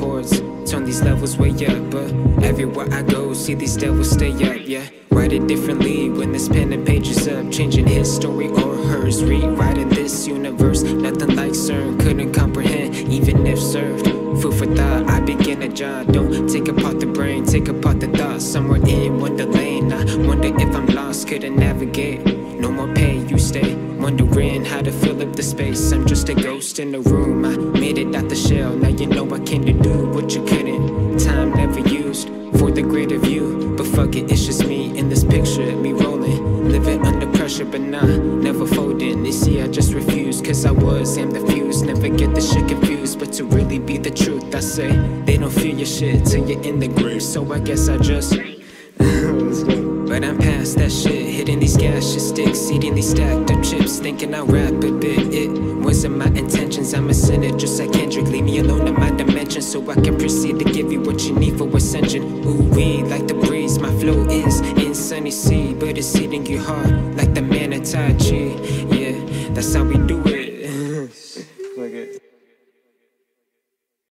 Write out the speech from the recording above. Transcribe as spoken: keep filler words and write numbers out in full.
chords, turn these levels way up. But everywhere I go, see these devils stay up, yeah. Write it differently when this pen and page is up, changing his story or hers, rewriting this universe. Nothing like CERN couldn't comprehend, even if served. Food for thought, I begin a job. Don't take apart the brain, take apart the thoughts. Somewhere in Wonderland, I wonder if I'm lost, couldn't navigate. No more pay, you stay, wondering how to fill up the space. I'm just a ghost in the room, I made it out the shell. Now you know I came to do what you couldn't. Time never used for the greater view, but fuck it, it's just me in this picture, me rolling, living under pressure, but nah, never folding. You see, I just refuse, cause I was, am the fuse. Never get the shit confused, but to really be the truth, I say, they don't feel your shit till you're in the grave. So I guess I just but I'm past that shit, hitting these gaseous sticks, eating these stacked up chips, thinking I'll rap a bit. It wasn't my intentions, I'm a sinner just like Kendrick. Leave me alone in my dimension so I can proceed to give you what you need for ascension. Ooh wee, like the breeze, my flow is in sunny sea, but it's hitting you hard like the man of Tai Chi. Yeah, that's how we do it.